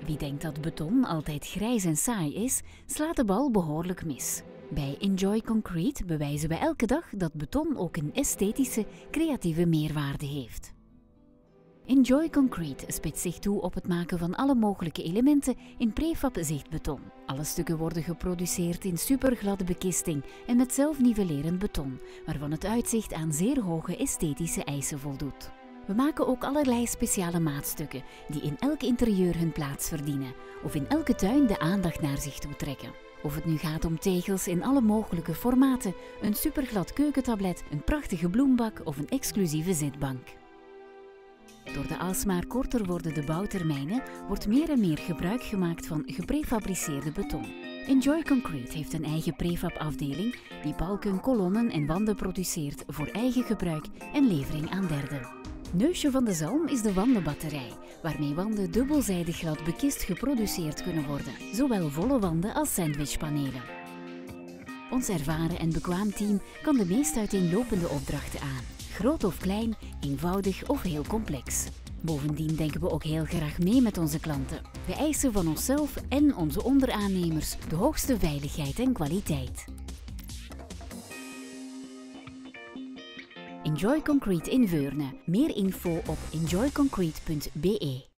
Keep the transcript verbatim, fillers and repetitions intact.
Wie denkt dat beton altijd grijs en saai is, slaat de bal behoorlijk mis. Bij Enjoy Concrete bewijzen we elke dag dat beton ook een esthetische, creatieve meerwaarde heeft. Enjoy Concrete spitst zich toe op het maken van alle mogelijke elementen in prefab zichtbeton. Alle stukken worden geproduceerd in supergladde bekisting en met zelfnivellerend beton, waarvan het uitzicht aan zeer hoge esthetische eisen voldoet. We maken ook allerlei speciale maatstukken die in elk interieur hun plaats verdienen of in elke tuin de aandacht naar zich toe trekken. Of het nu gaat om tegels in alle mogelijke formaten, een superglad keukentablet, een prachtige bloembak of een exclusieve zitbank. Door de alsmaar korter wordende bouwtermijnen wordt meer en meer gebruik gemaakt van geprefabriceerde beton. Enjoy Concrete heeft een eigen prefab-afdeling die balken, kolommen en wanden produceert voor eigen gebruik en levering aan derden. Neusje van de zalm is de wandenbatterij, waarmee wanden dubbelzijdig glad bekist geproduceerd kunnen worden, zowel volle wanden als sandwichpanelen. Ons ervaren en bekwaam team kan de meest uiteenlopende opdrachten aan. Groot of klein, eenvoudig of heel complex. Bovendien denken we ook heel graag mee met onze klanten. We eisen van onszelf en onze onderaannemers de hoogste veiligheid en kwaliteit. Enjoy Concrete in Veurne. Meer info op enjoy concrete punt be.